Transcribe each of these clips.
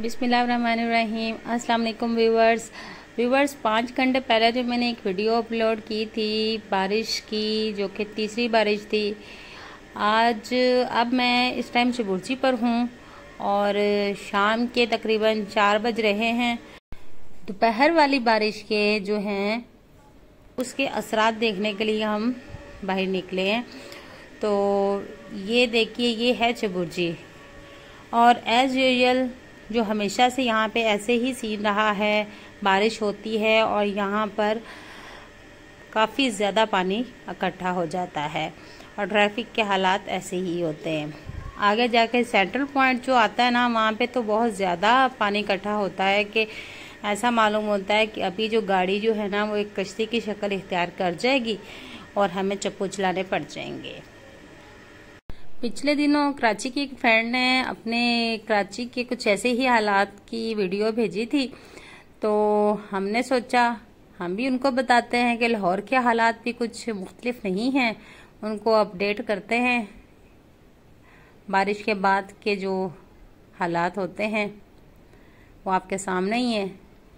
बिस्मिल्लाहिर्रहमानिर्रहीम। अस्सलाम वालेकुम व्यूवर्स 5 घंटे पहले जो मैंने एक वीडियो अपलोड की थी बारिश की, जो कि तीसरी बारिश थी। अब मैं इस टाइम चबुर्जी पर हूँ और शाम के तकरीबन 4 बज रहे हैं। दोपहर वाली बारिश के जो हैं उसके असरात देखने के लिए हम बाहर निकले हैं। तो ये देखिए, ये है चबुर्जी और एज़ यूजुअल जो हमेशा से यहाँ पे ऐसे ही सीन रहा है, बारिश होती है और यहाँ पर काफ़ी ज़्यादा पानी इकट्ठा हो जाता है और ट्रैफिक के हालात ऐसे ही होते हैं। आगे जाके सेंट्रल पॉइंट जो आता है ना, वहाँ पे तो बहुत ज़्यादा पानी इकट्ठा होता है कि ऐसा मालूम होता है कि अभी जो गाड़ी जो है ना वो एक कश्ती की शक्ल इख्तियार कर जाएगी और हमें चप्पू चलाने पड़ जाएंगे। पिछले दिनों कराची की एक फ्रेंड ने अपने कराची के कुछ ऐसे ही हालात की वीडियो भेजी थी, तो हमने सोचा हम भी उनको बताते हैं कि लाहौर के हालात भी कुछ मुख्तलिफ नहीं हैं, उनको अपडेट करते हैं। बारिश के बाद के जो हालात होते हैं वो आपके सामने ही है।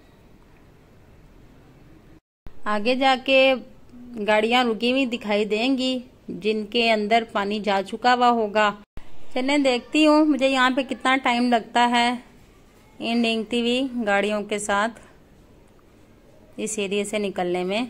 आगे जाके गाड़ियां रुकी हुई दिखाई देंगी जिनके अंदर पानी जा चुका हुआ होगा। चलिए देखती हूँ मुझे यहाँ पे कितना टाइम लगता है इन रेंगती हुई गाड़ियों के साथ इस एरिया से निकलने में।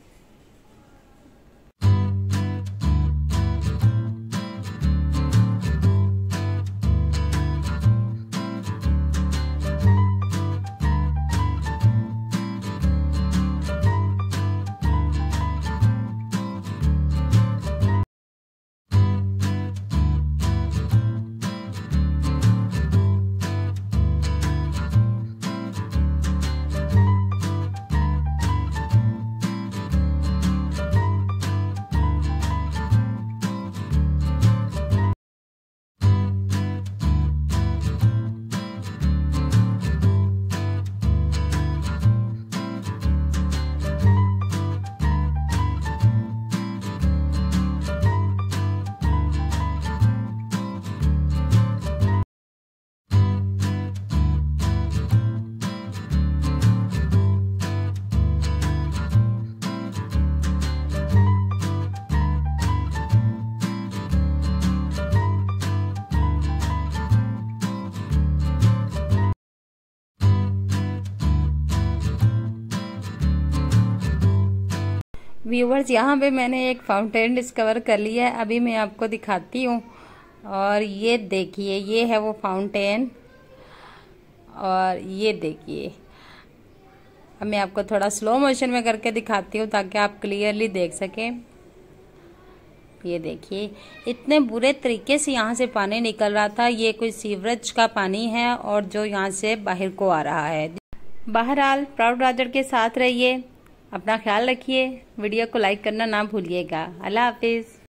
व्यूवर्स, यहाँ पे मैंने एक फाउंटेन डिस्कवर कर लिया है, अभी मैं आपको दिखाती हूँ। और ये देखिए, ये है वो फाउंटेन और ये देखिए। अब मैं आपको थोड़ा स्लो मोशन में करके दिखाती हूँ ताकि आप क्लियरली देख सकें। ये देखिए, इतने बुरे तरीके से यहाँ से पानी निकल रहा था। ये कोई सीवरेज का पानी है और जो यहाँ से बाहर को आ रहा है। बहरहाल प्राउड रादर के साथ रहिए, अपना ख्याल रखिए, वीडियो को लाइक करना ना भूलिएगा। अल्लाह हाफिज।